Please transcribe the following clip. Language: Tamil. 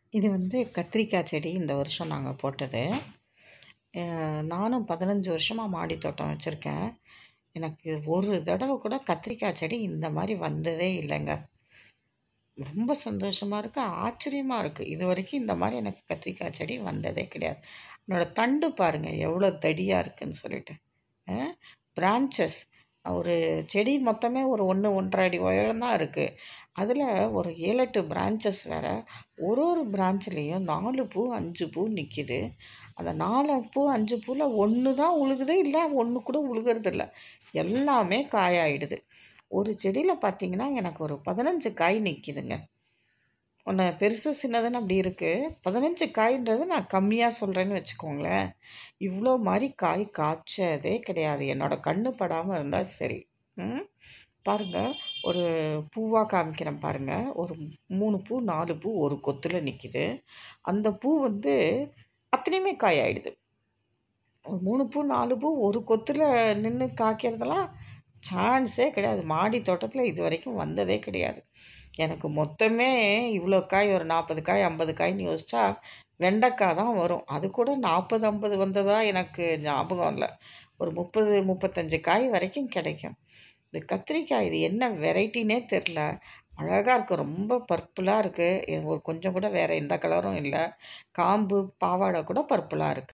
இது கத்திரிக்காய் செடி இந்த வருஷம் நாங்கள் போட்டது. நானும் 15 வருஷமாக மாடி தோட்டம் வச்சுருக்கேன். எனக்கு ஒரு தடவை கூட கத்திரிக்காய் செடி இந்த மாதிரி வந்ததே இல்லைங்க. ரொம்ப சந்தோஷமாக இருக்குது, ஆச்சரியமாக இருக்குது. இது வரைக்கும் இந்த மாதிரி எனக்கு கத்திரிக்காய் செடி வந்ததே கிடையாது. என்னோடய தண்டு பாருங்கள் எவ்வளோ தடியாக இருக்குதுன்னு சொல்லிட்டு. பிரான்ச்சஸ் ஒரு செடி மொத்தமே ஒரு 1, 1.5 அடி உயரம் தான் இருக்குது. அதில் ஒரு 7, 8 பிரான்ச்சஸ் வேறு. ஒரு ஒரு பிரான்ச்லேயும் 4 பூ 5 பூ நிற்கிது. அந்த 4 பூ 5 பூவில் ஒன்று தான் உழுகுது, இல்லை ஒன்று கூட உழுகிறதில்ல. எல்லாமே காயாயிடுது. ஒரு செடியில் பார்த்திங்கன்னா எனக்கு ஒரு 15 காய் நிற்கிதுங்க. ஒன்று பெருசு சின்னதுன்னு அப்படி இருக்குது. 15 காய்ன்றது நான் கம்மியாக சொல்கிறேன்னு வச்சுக்கோங்களேன். இவ்வளோ மாதிரி காய் காய்ச்சதே கிடையாது. என்னோடய கண்ணு படாமல் இருந்தால் சரி. பாருங்கள், ஒரு பூவாக காமிக்கிறேன் பாருங்கள். ஒரு 3 பூ 4 பூ ஒரு கொத்தில் நிற்கிது. அந்த பூ அத்தனையுமே காய் ஆகிடுது. ஒரு 3 பூ 4 பூ ஒரு கொத்தில் நின்று காய்க்கிறதெல்லாம் சான்ஸே கிடையாது. மாடி தோட்டத்தில் இது வரைக்கும் வந்ததே கிடையாது. எனக்கு மொத்தமே இவ்வளோ காய் ஒரு 40 காய் 50 காய்ன்னு யோசித்தா வெண்டைக்காய் தான் வரும். அது கூட 40 50 வந்ததா எனக்கு ஞாபகம் இல்லை. ஒரு 30 35 காய் வரைக்கும் கிடைக்கும். இந்த கத்திரிக்காய் இது என்ன வெரைட்டினே தெரில. அழகாக இருக்குது, ரொம்ப பர்பிளாக இருக்குது. ஒரு கொஞ்சம் கூட வேறு எந்த கலரும் இல்லை. காம்பு பாவாடை கூட பர்பிளாக இருக்குது.